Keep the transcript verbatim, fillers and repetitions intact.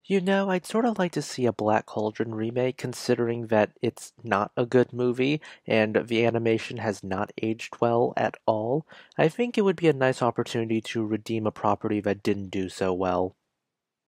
You know, I'd sort of like to see a Black Cauldron remake, considering that it's not a good movie and the animation has not aged well at all. I think it would be a nice opportunity to redeem a property that didn't do so well.